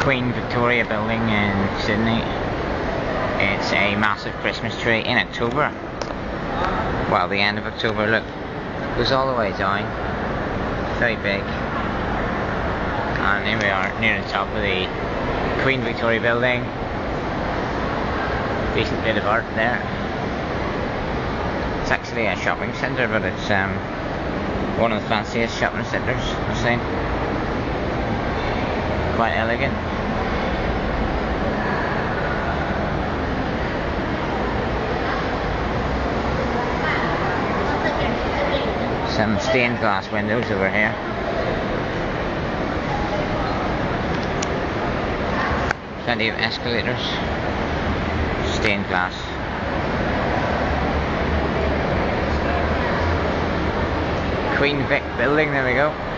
Queen Victoria building in Sydney. It's a massive Christmas tree in October. Well, the end of October, look. Goes all the way down. Very big. And here we are, near the top of the Queen Victoria building. Decent bit of art there. It's actually a shopping centre, but it's one of the fanciest shopping centres I've seen. Quite elegant. Some stained glass windows over here. Plenty of escalators. Stained glass. Queen Vic building, there we go.